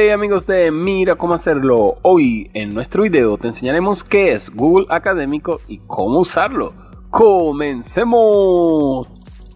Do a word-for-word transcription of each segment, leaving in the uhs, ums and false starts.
Hey amigos de Mira Cómo Hacerlo. Hoy en nuestro video te enseñaremos qué es Google Académico y cómo usarlo. ¡Comencemos!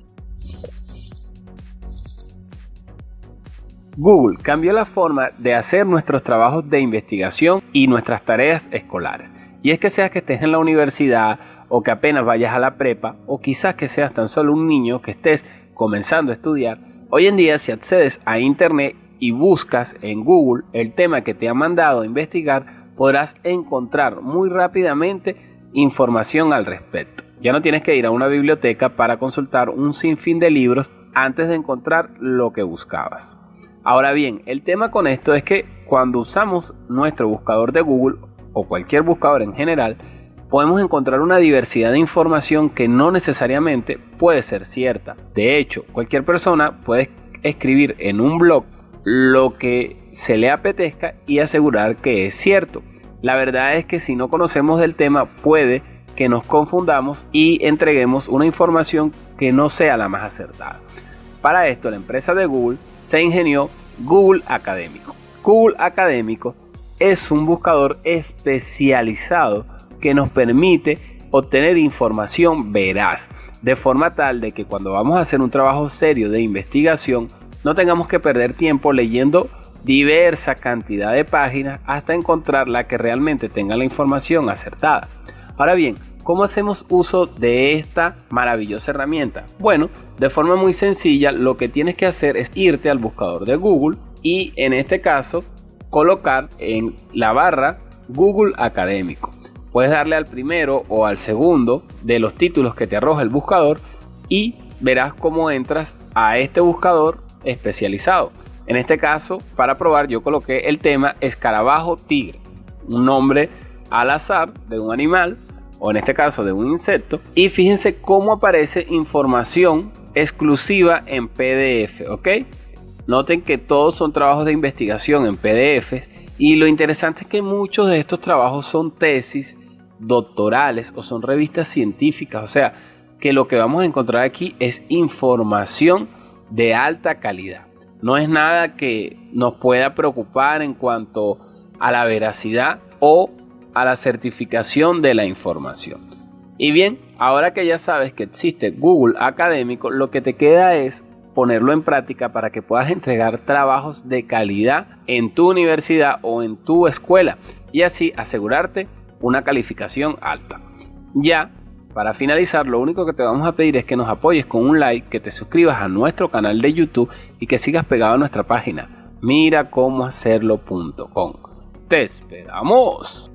Google cambió la forma de hacer nuestros trabajos de investigación y nuestras tareas escolares. Y es que seas que estés en la universidad o que apenas vayas a la prepa, o quizás que seas tan solo un niño que estés comenzando a estudiar, hoy en día si accedes a internet y buscas en Google el tema que te ha mandado a investigar, podrás encontrar muy rápidamente información al respecto. Ya no tienes que ir a una biblioteca para consultar un sinfín de libros antes de encontrar lo que buscabas. Ahora bien, el tema con esto es que cuando usamos nuestro buscador de Google o cualquier buscador en general, podemos encontrar una diversidad de información que no necesariamente puede ser cierta. De hecho, cualquier persona puede escribir en un blog lo que se le apetezca y asegurar que es cierto. La verdad es que si no conocemos del tema puede que nos confundamos y entreguemos una información que no sea la más acertada. Para esto la empresa de Google se ingenió Google Académico. Google Académico es un buscador especializado que nos permite obtener información veraz, de forma tal de que cuando vamos a hacer un trabajo serio de investigación no tengamos que perder tiempo leyendo diversa cantidad de páginas hasta encontrar la que realmente tenga la información acertada. Ahora bien, ¿cómo hacemos uso de esta maravillosa herramienta? Bueno, de forma muy sencilla, lo que tienes que hacer es irte al buscador de Google y en este caso colocar en la barra Google Académico. Puedes darle al primero o al segundo de los títulos que te arroja el buscador y verás cómo entras a este buscador especializado. En este caso, para probar, yo coloqué el tema escarabajo tigre, un nombre al azar de un animal o en este caso de un insecto, y fíjense cómo aparece información exclusiva en P D F, ¿ok? Noten que todos son trabajos de investigación en P D F y lo interesante es que muchos de estos trabajos son tesis doctorales o son revistas científicas, o sea que lo que vamos a encontrar aquí es información de alta calidad. No es nada que nos pueda preocupar en cuanto a la veracidad o a la certificación de la información. Y bien, ahora que ya sabes que existe Google Académico, lo que te queda es ponerlo en práctica para que puedas entregar trabajos de calidad en tu universidad o en tu escuela y así asegurarte una calificación alta. Ya para finalizar, lo único que te vamos a pedir es que nos apoyes con un like, que te suscribas a nuestro canal de YouTube y que sigas pegado a nuestra página mira cómo hacerlo punto com. ¡Te esperamos!